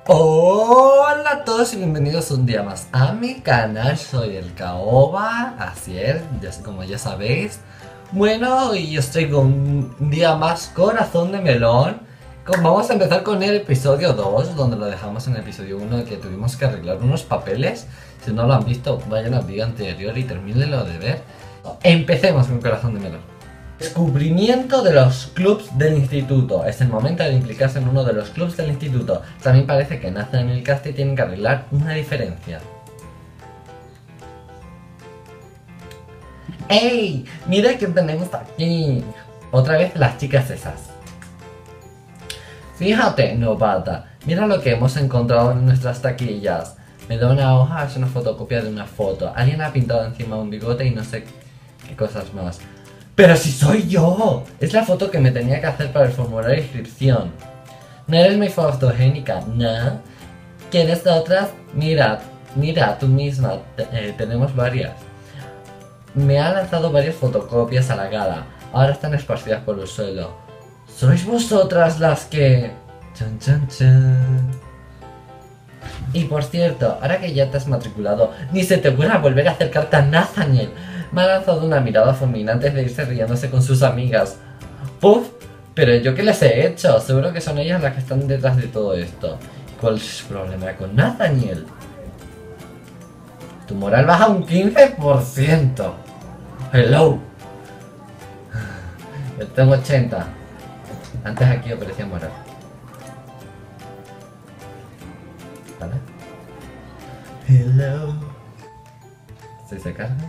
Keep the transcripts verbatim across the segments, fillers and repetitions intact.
Hola a todos y bienvenidos un día más a mi canal. Soy el Caoba, así es, ya, como ya sabéis. Bueno, y yo estoy con un día más corazón de melón. Vamos a empezar con el episodio dos, donde lo dejamos en el episodio uno, que tuvimos que arreglar unos papeles. Si no lo han visto, vayan al vídeo anterior y termínenlo de ver. Empecemos con corazón de melón. Descubrimiento de los clubs del instituto. Es el momento de implicarse en uno de los clubs del instituto. También parece que Nathan y el Casti tienen que arreglar una diferencia. ¡Ey! ¡Mira qué tenemos aquí! Otra vez las chicas esas. Fíjate, novata. Mira lo que hemos encontrado en nuestras taquillas. Me da una hoja, es una fotocopia de una foto. Alguien ha pintado encima un bigote y no sé qué cosas más. ¡Pero si soy yo! Es la foto que me tenía que hacer para el formulario de inscripción. ¿No eres muy fotogénica? ¿No? ¿Quieres otras? Mira, mira, tú misma. Eh, tenemos varias. Me ha lanzado varias fotocopias a la gala. Ahora están esparcidas por el suelo. ¿Sois vosotras las que...? Chan, chan, chan. Y por cierto, ahora que ya te has matriculado, ni se te ocurra volver a acercarte a Nathaniel. Me ha lanzado una mirada fulminante antes de irse riéndose con sus amigas. ¡Puf! ¿Pero yo qué les he hecho? Seguro que son ellas las que están detrás de todo esto. ¿Cuál es el problema con Nathaniel? Tu moral baja un quince por ciento. Hello. Yo tengo ochenta. Antes aquí aparecía moral. ¿Vale? Hello. ¿Se se carga?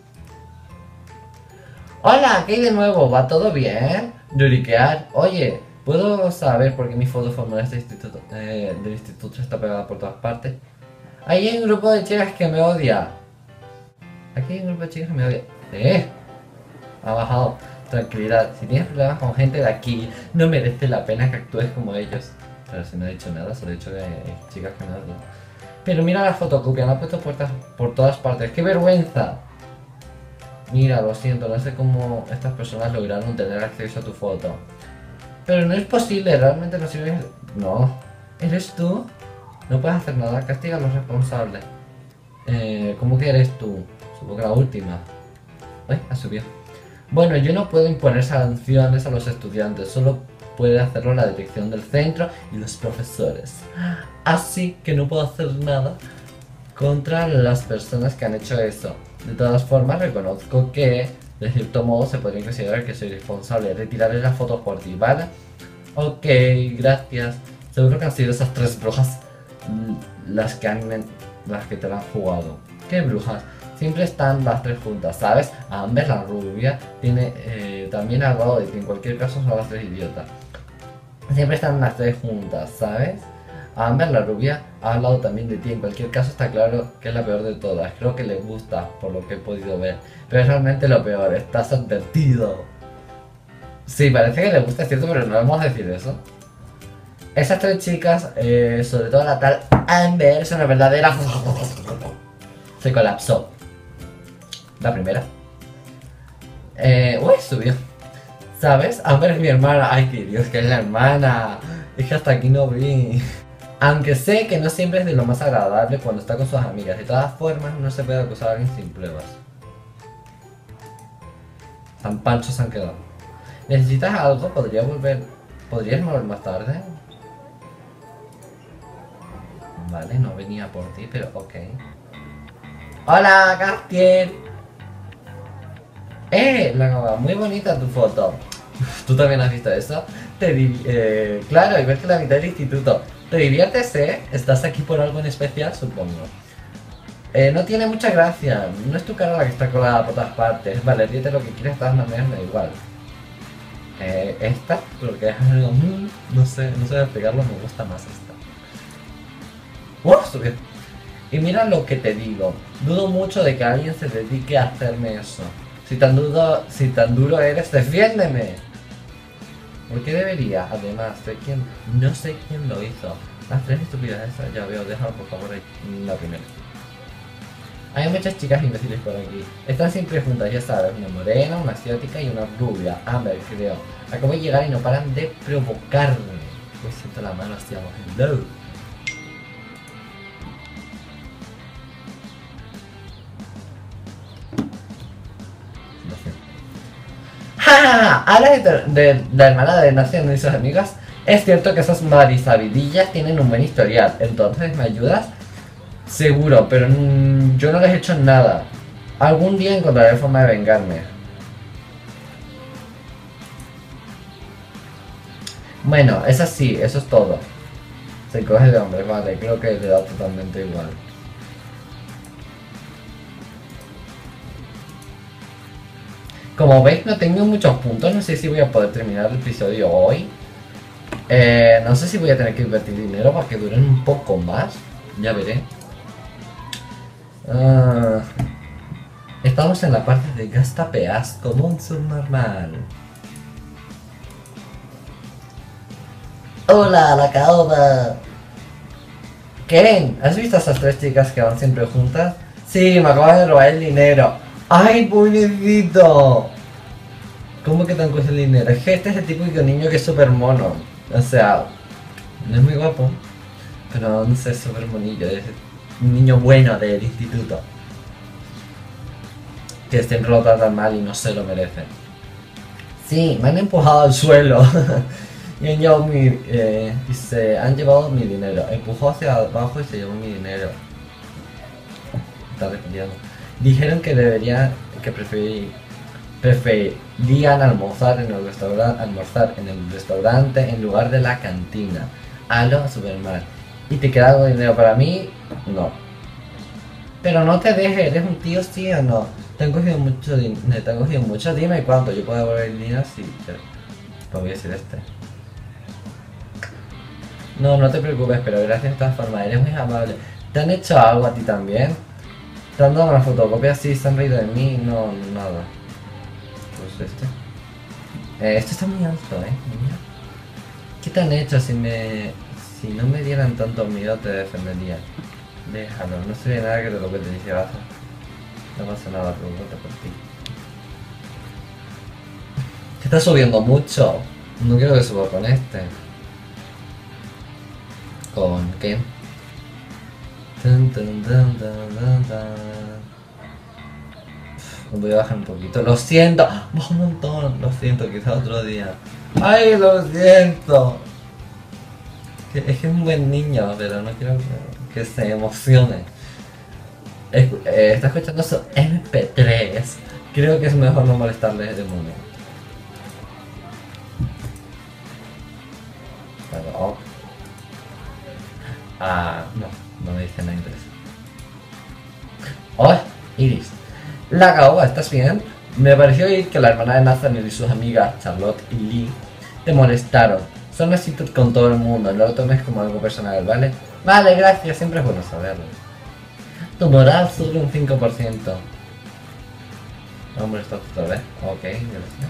Hola, ¿qué hay de nuevo? ¿Va todo bien? Lloriquear. Oye, ¿puedo saber por qué mi foto formal de instituto, eh, del instituto está pegada por todas partes? Ahí hay un grupo de chicas que me odia. Aquí hay un grupo de chicas que me odia. Eh, ha bajado. Tranquilidad, si tienes problemas con gente de aquí, no merece la pena que actúes como ellos. Pero si no he dicho nada, solo he dicho que hay chicas que me odian. Pero mira la fotocopia, la han puesto puertas por todas partes. ¡Qué vergüenza! Mira, lo siento, no sé cómo estas personas lograron tener acceso a tu foto. Pero no es posible, realmente no sirve. No. ¿Eres tú? No puedes hacer nada, castiga a los responsables. Eh, ¿cómo que eres tú? Supongo que la última. Uy, ha subido. Bueno, yo no puedo imponer sanciones a los estudiantes, solo puede hacerlo la dirección del centro y los profesores. Así que no puedo hacer nada contra las personas que han hecho eso. De todas formas, reconozco que, de cierto modo, se podría considerar que soy responsable. Retiraré las fotos por ti, ¿vale? Ok, gracias. Seguro que han sido esas tres brujas las que, han, las que te la han jugado. ¿Qué brujas? Siempre están las tres juntas, ¿sabes? Amber, la rubia, tiene eh, también al lado de ti. En cualquier caso son las tres idiotas. Siempre están las tres juntas, ¿sabes? Amber, la rubia, ha hablado también de ti. En cualquier caso está claro que es la peor de todas. Creo que le gusta, por lo que he podido ver. Pero es realmente lo peor, estás advertido. Sí, parece que le gusta, es cierto, pero no vamos a decir eso. Esas tres chicas, eh, sobre todo la tal Amber, es una verdadera... Se colapsó. La primera. Eh... Uy, subió. ¿Sabes? Amber es mi hermana. Ay, que Dios, que es la hermana. Es que hasta aquí no vi. Aunque sé que no siempre es de lo más agradable cuando está con sus amigas. De todas formas, no se puede acusar a alguien sin pruebas. Tan panchos se han quedado. ¿Necesitas algo? ¿Podría volver? ¿Podrías volver más tarde? Vale, no venía por ti, pero ok. ¡Hola, Castiel! ¡Eh! La, muy bonita tu foto. ¿Tú también has visto eso? Te eh, claro, igual que la mitad del instituto. ¿Te diviertes, eh? ¿Estás aquí por algo en especial, supongo? Eh, no tiene mucha gracia. No es tu cara la que está colgada por todas partes. Vale, dígate lo que quieres, de todas maneras me da igual. Eh, esta, porque es algo... No sé, no sé explicarlo, me gusta más esta. ¡Wow! Subió. Y mira lo que te digo. Dudo mucho de que alguien se dedique a hacerme eso. Si tan, dudo, si tan duro eres, defiéndeme. ¿Por qué debería? Además, sé quién, no sé quién lo hizo. Las tres estupidez esas, ya veo, déjalo por favor ahí, la primera. Hay muchas chicas imbéciles por aquí. Están siempre juntas, ya sabes, una morena, una asiática y una rubia. Amber, creo. Acabo de llegar y no paran de provocarme. Pues siento la mano hacia abajo. Hello. ¡Ja! Ahora de, de la hermana de Nathan y sus amigas, es cierto que esas marisabidillas tienen un buen historial, entonces ¿me ayudas? Seguro, pero mmm, yo no les he hecho nada. Algún día encontraré forma de vengarme. Bueno, es así, eso es todo. Se coge de hombre, vale, creo que le da totalmente igual. Como veis no tengo muchos puntos, no sé si voy a poder terminar el episodio hoy. Eh, no sé si voy a tener que invertir dinero para que duren un poco más. Ya veré. Uh, estamos en la parte de gastapeas como un subnormal. Hola, la caoba. Ken, ¿has visto a esas tres chicas que van siempre juntas? Sí, me acaban de robar el dinero. ¡Ay, pobrecito! ¿Cómo que te han cogido el dinero? Es que este es el típico niño que es súper mono. O sea, no es muy guapo, pero no sé, es súper monillo. Es un niño bueno del instituto. Que siempre lo tratan mal y no se lo merecen. Sí, me han empujado al suelo. y, han llevado mi, eh, y se han llevado mi dinero. Empujó hacia abajo y se llevó mi dinero. Está repitiendo. Dijeron que deberían, que preferí, preferían almorzar en el restaurante, almorzar en el restaurante en lugar de la cantina. Halo, Superman. ¿Y te queda algo de dinero para mí? No. Pero no te dejes, eres un tío, sí o no. Te han cogido mucho dinero, te han cogido mucho, dime cuánto, yo puedo devolver el dinero, sí. Pues voy a decir este. No, no te preocupes, pero gracias de todas formas, eres muy amable. ¿Te han hecho algo a ti también? ¿Te han dado una fotocopia? Sí, se han reído de mí, no, nada. Pues este. Eh, este está muy alto, eh, niña. ¿Qué te han hecho? Si me... Si no me dieran tanto miedo te defendería. Déjalo, no sería nada que te lo que te dice baja. No pasa nada, pregunta por ti. Que está subiendo mucho. No quiero que suba con este. ¿Con qué? Dun, dun, dun, dun, dun, dun. Voy a bajar un poquito. Lo siento. Baja un montón. Lo siento, quizá otro día. Ay, lo siento. Es que es un buen niño, pero no quiero que, que se emocione. Es, eh, está escuchando su eme pe tres. Creo que es mejor no molestarle de momento. Pero, ah, no, no me dice nada interesante. ¡Oh! Iris. La caoba, ¿estás bien? Me pareció oír que la hermana de Nathaniel y sus amigas, Charlotte y Lee, te molestaron. Son así con todo el mundo, no lo tomes como algo personal, ¿vale? Vale, gracias, siempre es bueno saberlo. Tu moral sube un cinco por ciento. Hombre, esto otra vez. Ok, gracias.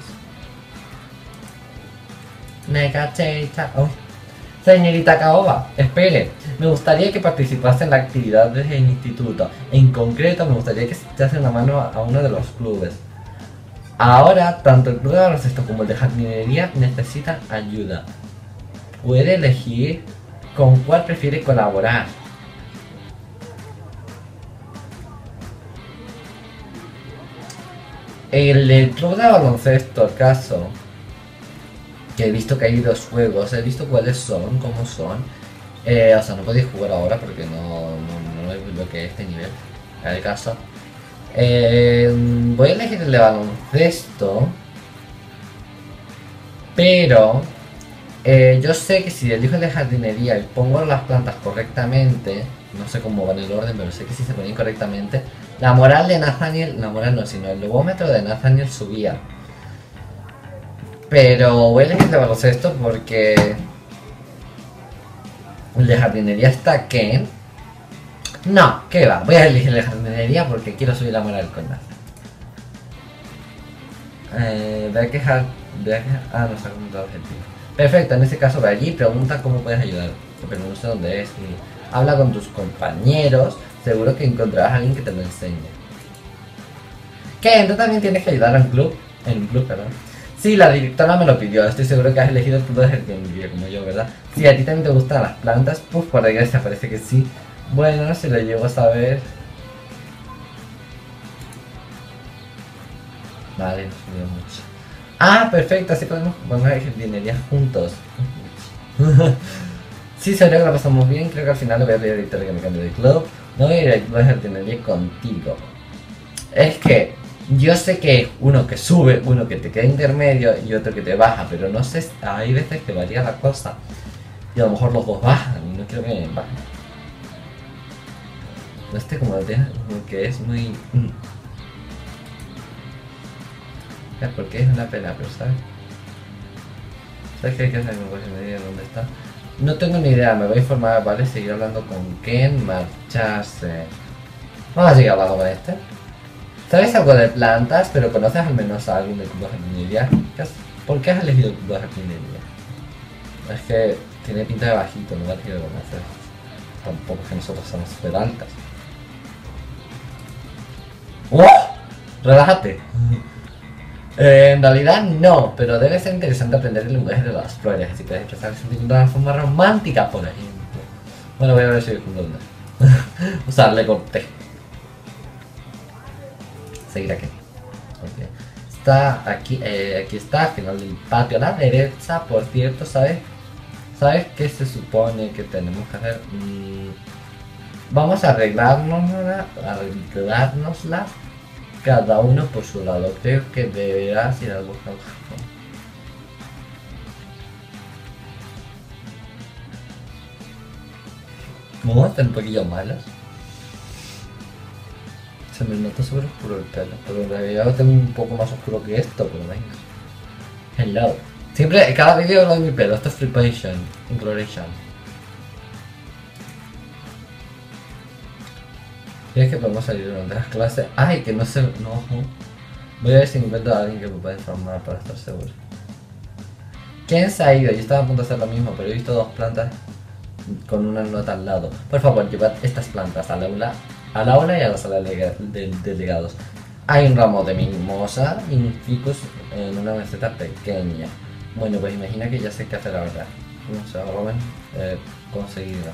Negacheita. Oh. Señorita Caoba, espere. Me gustaría que participase en la actividad del instituto. En concreto, me gustaría que se echase una mano a uno de los clubes. Ahora, tanto el club de baloncesto como el de jardinería necesitan ayuda. Puede elegir con cuál prefiere colaborar. El club de baloncesto, acaso, que he visto que hay dos juegos, he visto cuáles son, cómo son. Eh, o sea, no podéis jugar ahora porque no, no, no es lo que es este nivel, en el caso. Eh, voy a elegir el de baloncesto, pero eh, yo sé que si elijo el de jardinería y pongo las plantas correctamente, no sé cómo va en el orden, pero sé que si se ponen correctamente, la moral de Nathaniel, la moral no, sino el logómetro de Nathaniel subía. Pero voy a elegir el de baloncesto porque el de jardinería está Ken. No, ¿qué va? Voy a elegir el de jardinería porque quiero subir la moral con Nathaniel. Eh, voy a quejar, voy a quejar, ah, no se ha comentado objetivo. Perfecto, en este caso ve allí, pregunta cómo puedes ayudar, pero no sé dónde es. Y habla con tus compañeros, seguro que encontrarás a alguien que te lo enseñe. ¿Qué? ¿Tú también tienes que ayudar a un club? En un club, perdón. Sí, la directora me lo pidió, estoy seguro que has elegido el club de jardinería como yo, ¿verdad? Si a ti también te gustan las plantas, pues por desgracia parece que sí. Bueno, si lo llego a saber. Vale, no subió mucho. Ah, perfecto, así podemos poner jardinería juntos. Sí, seguro que la pasamos bien. Creo que al final le voy a pedir a Victoria que me cambie de club. No voy a ir al club de jardinería contigo. Es que yo sé que es uno que sube, uno que te queda intermedio y otro que te baja, pero no sé, hay veces que varía la cosa. Y a lo mejor los dos bajan y no quiero que me bajen. No este como, de, como que es muy... Mm. Es porque es una pena, pero ¿sabes? ¿Sabes qué hay que hacer? Me voy a medir dónde está. No tengo ni idea, me voy a informar, ¿vale? Seguir hablando con Ken, marcharse. Vamos a seguir hablando con este. ¿Sabes algo de plantas? Pero conoces al menos a alguien del club de jardinería. ¿Por qué has elegido el club de jardinería? Es que tiene pinta de bajito, no va a querer conocer. Tampoco es que nosotros somos súper altas. ¡Oh! Relájate. Eh, en realidad no, pero debe ser interesante aprender el lenguaje de las flores, así que puedes expresar sentimientos de una forma romántica, por ejemplo. Bueno, voy a ver si hay un O sea, le corté. Seguir aquí. Okay. Está aquí, eh, aquí está, al final del patio a la derecha, por cierto, ¿sabes? ¿Sabes qué se supone que tenemos que hacer? Mm, vamos a arreglárnosla, arreglárnosla cada uno por su lado. Creo que deberás ir al buscar. ¿Cómo están un poquillo malas? Se me nota súper oscuro el pelo, pero en realidad lo tengo un poco más oscuro que esto, pero venga. Hello. Siempre, cada vídeo hablo de mi pelo, esto es Flipation, Incloration. ¿Crees que podemos salir durante las clases? Ay, que no sé, no. Voy a ver si encuentro a alguien que me pueda informar para estar seguro. ¿Quién se ha ido? Yo estaba a punto de hacer lo mismo, pero he visto dos plantas con una nota al lado. Por favor, llevad estas plantas al aula, al aula y a la sala de delegados. Hay un ramo de mimosa y un ficus en una meseta pequeña. Bueno, pues imagina que ya sé qué hacer ahora. No sé, Robin, eh, conseguido.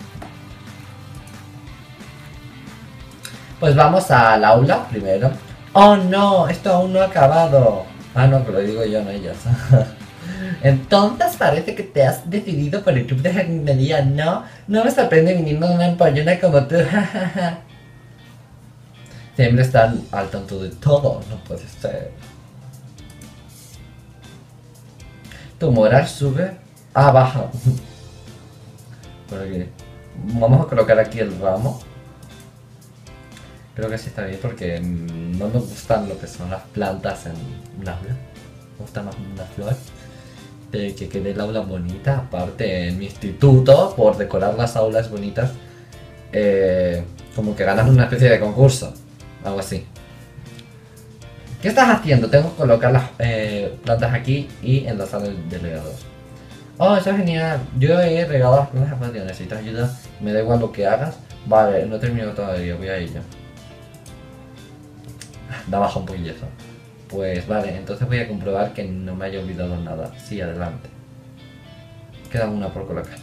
Pues vamos al aula primero. ¡Oh no! Esto aún no ha acabado. Ah, no, que lo digo yo, no ellas. Entonces parece que te has decidido por el club de jardinería, ¿no? No me sorprende viniendo de una empollona como tú. Siempre están al tanto de todo, no puede ser. Tu moral sube. Ah, baja. Por aquí. Vamos a colocar aquí el ramo. Creo que sí está bien porque no me gustan lo que son las plantas en un aula. Me gusta más una flor. De que quede el aula bonita. Aparte, en mi instituto, por decorar las aulas bonitas, eh, como que ganas una especie de concurso. Algo así. ¿Qué estás haciendo? Tengo que colocar las eh, plantas aquí y en la sala de delegados. Oh, eso es genial. Yo he regado las plantas a patio. ¿Necesitas ayuda? Me da igual lo que hagas. Vale, no he terminado todavía. Voy a ello. Da baja un poquillo eso. Pues vale, entonces voy a comprobar que no me haya olvidado nada. Sí, adelante. Queda una por colocar.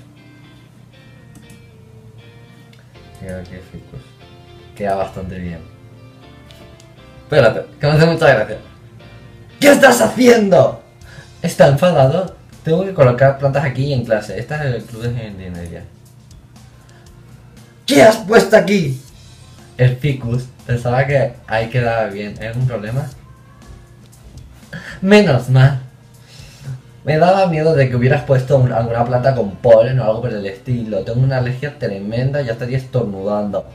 Queda aquí ficus. Queda bastante bien. Espérate, que me hace mucha gracia. ¿Qué estás haciendo? ¿Está enfadado? Tengo que colocar plantas aquí en clase. Esta es el club de jardinería. ¿Qué has puesto aquí? El ficus. Pensaba que ahí quedaba bien. ¿Hay algún problema? Menos mal. Me daba miedo de que hubieras puesto un, alguna planta con polen o algo por el estilo. Tengo una alergia tremenda, ya estaría estornudando.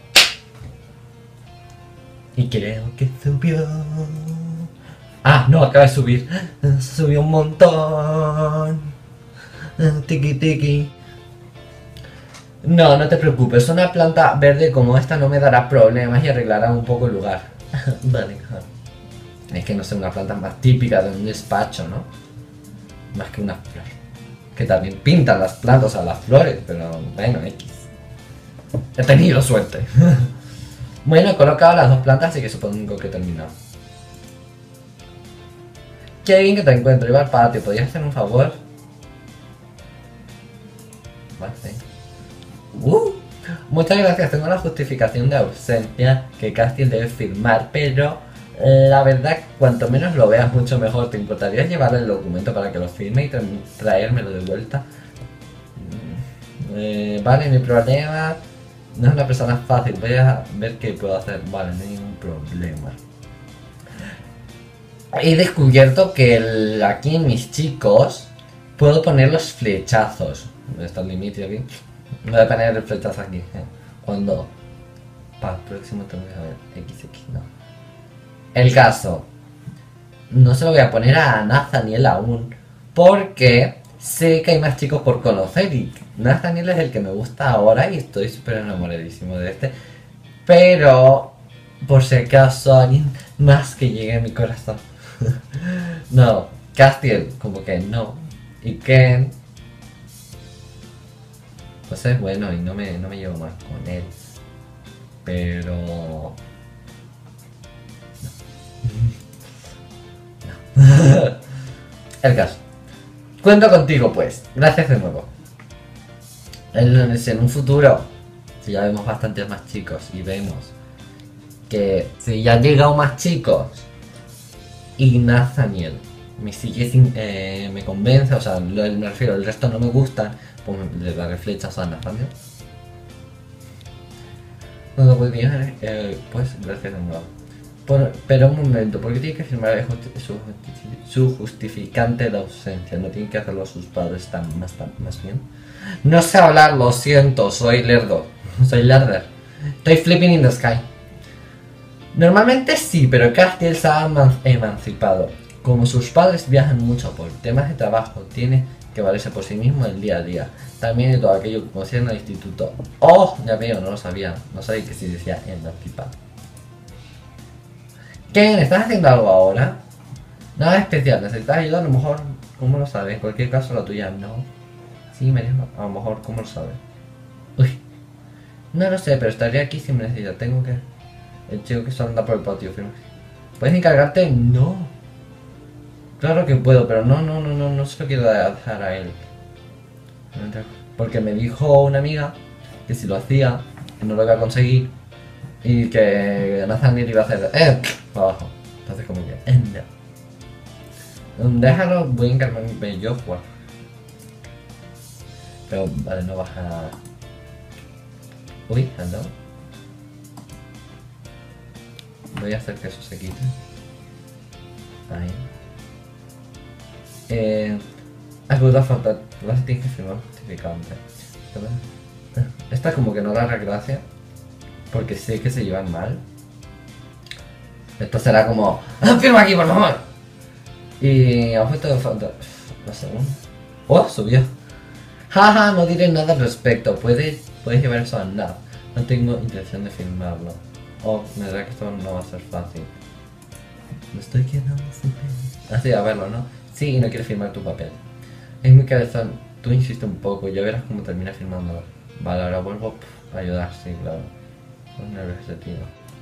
Y creo que subió. Ah, no, acaba de subir. Subió un montón. Tiki tiki. No, no te preocupes, una planta verde como esta no me dará problemas y arreglará un poco el lugar. Vale, es que no sé, una planta más típica de un despacho, ¿no? Más que una flor. Que también pintan las plantas a las flores, pero bueno, X. He tenido suerte. Bueno, he colocado las dos plantas, así que supongo que he terminado. Qué bien que te encuentro, iba al patio, ¿podrías hacer un favor? Vale, sí. Uh, muchas gracias, tengo la justificación de ausencia que Castiel debe firmar, pero La verdad, cuanto menos lo veas, mucho mejor. ¿Te importaría llevar el documento para que lo firme y tra traérmelo de vuelta? Eh, vale, no hay problema. No es una persona fácil. Voy a ver qué puedo hacer. Vale, no hay ningún problema. He descubierto que el, aquí en mis chicos puedo poner los flechazos. Está el límite aquí. Voy a poner el flechazo aquí. Cuando para el próximo tengo que ver equis equis, no. El caso. No se lo voy a poner a Nathaniel aún. Porque sé que hay más chicos por conocer. Y Nathaniel es el que me gusta ahora. Y estoy súper enamoradísimo de este. Pero por si acaso alguien más que llegue a mi corazón. No, Castiel, como que no. Y Ken, pues es bueno y no me, no me llevo más con él. Pero... No. No. El caso. Cuento contigo pues. Gracias de nuevo. En, en un futuro, si ya vemos bastantes más chicos y vemos que si ya han llegado más chicos y Nathaniel me sigue sin, eh, me convence, o sea, lo, me refiero, el resto no me gustan, pues le daré flechas a Nathaniel. No lo puedo bien, eh, pues gracias de nuevo. Por, pero un momento, ¿por qué tiene que firmar el justi su, su justificante de ausencia? ¿No tienen que hacerlo sus padres tan, más, tan, más bien? No sé hablar, lo siento, soy lerdo. Soy lerder. Estoy flipping in the sky. Normalmente sí, pero Castiel se ha emancipado. Como sus padres viajan mucho por temas de trabajo, tiene que valerse por sí mismo el día a día. También de todo aquello que concierne al instituto. ¡Oh! Ya veo, no lo sabía. No sabía que sí decía emancipado. ¿Quién? ¿Estás haciendo algo ahora? Nada especial, ¿necesitas ayuda? A lo mejor, ¿cómo lo sabes? En cualquier caso la tuya no. Sí, me dijo, a lo mejor, ¿cómo lo sabes? Uy. No lo sé, pero estaría aquí si me necesitas. Tengo que... El chico que solo anda por el patio, firme. ¿Puedes encargarte? No. Claro que puedo, pero no, no, no, no, no se lo quiero dejar a él. Porque me dijo una amiga que si lo hacía, no lo iba a conseguir. Y que Nathaniel iba a hacer ¡eh! Para abajo. Entonces como que ¡eh! No. Déjalo, voy a encargarme yo jugar. Pero vale, no baja. Uy, hello. Voy a hacer que eso se quite. Ahí. Eh. Ayuda a faltar. Vas a tener que firmar justificante. Esta como que no da la gracia. Porque sé que se llevan mal. Esto será como... ¡Ah, firma aquí, por favor! Y... objeto de falta... No sé... ¡Oh! Subió. Jaja, no diré nada al respecto. Puedes, puedes llevar eso a nada. No tengo intención de firmarlo. Oh, me da que esto no va a ser fácil. Me estoy quedando sin pelo. Así, a verlo, ¿no? Sí, y no quiere firmar tu papel. Es muy cabezón. Tú insiste un poco, ya verás cómo termina firmándolo. Vale, ahora vuelvo a ayudar, sí, claro. Ese tío.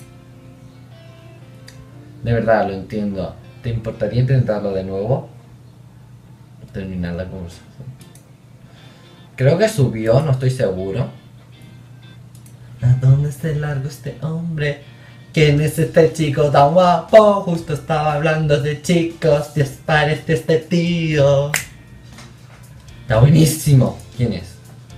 De verdad, lo entiendo. ¿Te importaría intentarlo de nuevo? Terminar la conversación. Creo que subió, no estoy seguro. ¿A dónde se largo este hombre? ¿Quién es este chico tan guapo? Justo estaba hablando de chicos. Dios, parece este tío. Está buenísimo. ¿Quién es?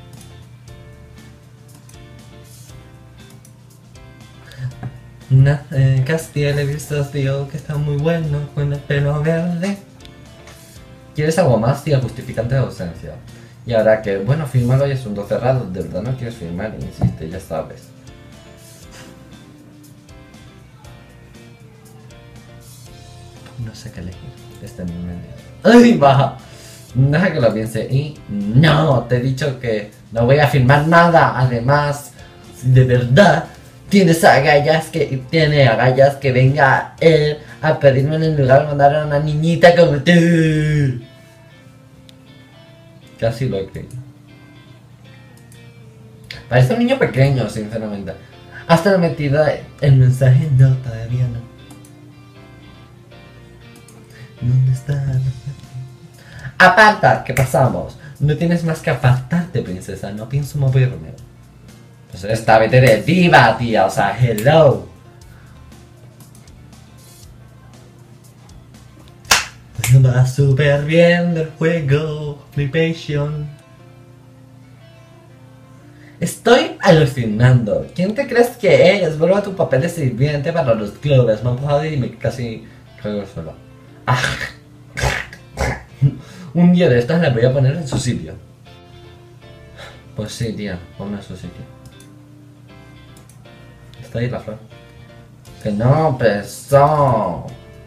Nah, eh, Castiel, he visto, tío, que está muy bueno con el pelo verde. ¿Quieres algo más, tío? Justificante de ausencia. Y ahora que, bueno, firmarlo y asunto cerrado. De verdad no quieres firmar, insiste, ya sabes. No sé qué elegir. Este en medio. ¡Ay, baja! Deja que lo piense. Y no, te he dicho que no voy a firmar nada. Además, de verdad tienes agallas que tiene agallas que venga él a pedirme en el lugar de mandar a una niñita como tú. Casi lo he creído. Parece un niño pequeño, sinceramente. Hasta la metida el mensaje, no, todavía no. ¿Dónde está? Aparta, ¿qué pasamos? No tienes más que apartarte, princesa. No pienso moverme. Pues esta vete de diva, tía. O sea, hello. Va súper bien el juego, Flipation. Estoy alucinando. ¿Quién te crees que eres? Vuelve a tu papel de sirviente para los clubes. Me han pasado y me casi caigo solo. Ah. Un día de estas la voy a poner en su sitio. Pues sí, tía, ponme en su sitio. Está ahí la flor. Que no, pesó.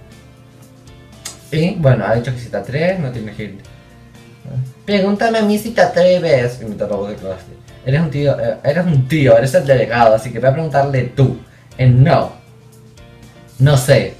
Y bueno, ha dicho que si te atreves, no tienes que ir. Pregúntame a mí si te atreves. Y me tapa voz de clase. Eres un tío, eh, eres un tío, eres el delegado, así que voy a preguntarle tú. En no. No sé.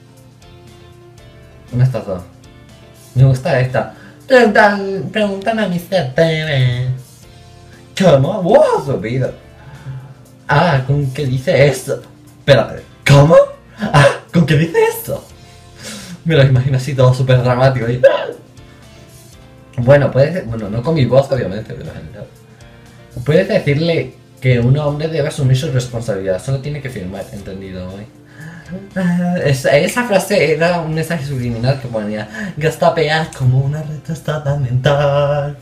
¿Dónde estás tú? Me gusta esta. Pregúntame a mí si te atreves. ¿Cómo? ¡Wow! Su vida. Ah, ¿con qué dice eso? Espérate. ¿Cómo? Ah, ¿con qué dice eso? Me lo imagino así todo súper dramático y... Bueno, puedes... Bueno, no con mi voz, obviamente, pero... Puedes decirle que un hombre debe asumir su responsabilidad, solo tiene que firmar, entendido hoy. Esa, esa frase era un mensaje subliminal que ponía gastapear como una retrasada mental.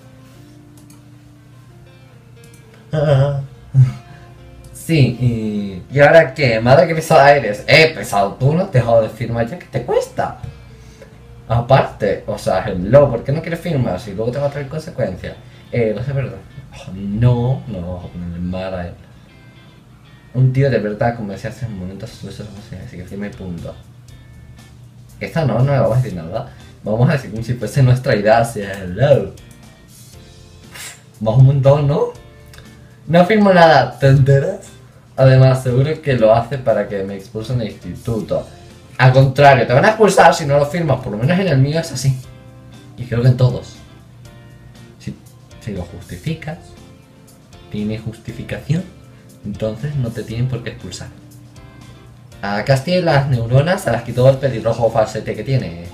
Ah. Sí, y... ¿Y ahora qué? Madre que pesada eres. Eh, pesado, tú no te jodes de firmar ya que te cuesta. Aparte, o sea, hello, ¿por qué no quieres firmar si luego te va a traer consecuencias? Eh, no sé, verdad. Oh, no, no lo vamos a poner en mar a él. Un tío de verdad, como decía hace un momento, eso no sé, así que firme punto. Esta no, no le vamos a decir nada. Vamos a decir como si fuese nuestra idea, así, hello. Vamos un montón, ¿no? No firmo nada, ¿te enteras? Además, seguro que lo hace para que me expulsen del instituto. Al contrario, te van a expulsar si no lo firmas, por lo menos en el mío es así. Y creo que en todos. Si, si lo justificas, tiene justificación, entonces no te tienen por qué expulsar. A Casti las neuronas se las quitó el pelirrojo falsete que tiene.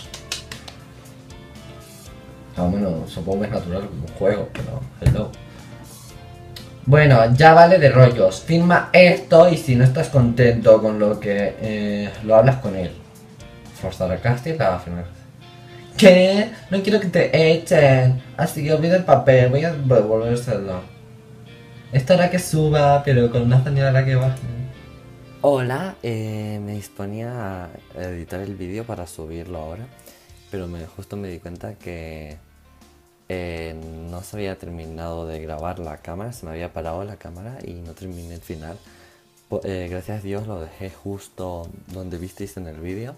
Ah, bueno, supongo que es natural como un juego, pero hello. Bueno, ya vale de rollos. Firma esto y si no estás contento con lo que eh, lo hablas con él. Forzar a Casti la va a firmar. ¿Qué? No quiero que te echen. Así que olvida el papel, voy a devolvérselo. Esto hará que suba, pero con una señal hará que baje. Hola, eh, me disponía a editar el vídeo para subirlo ahora, pero me, justo me di cuenta que eh, no se había terminado de grabar la cámara, se me había parado la cámara y no terminé el final. Po- eh, gracias a Dios lo dejé justo donde visteis en el vídeo.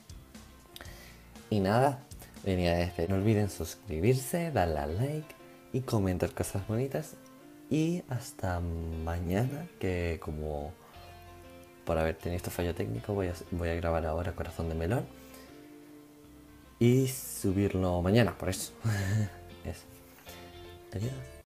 Y nada, venía a decir, no olviden suscribirse, darle a like y comentar cosas bonitas. Y hasta mañana, que como por haber tenido este fallo técnico voy a, voy a grabar ahora Corazón de Melón y subirlo mañana, por eso. Eso. Adiós.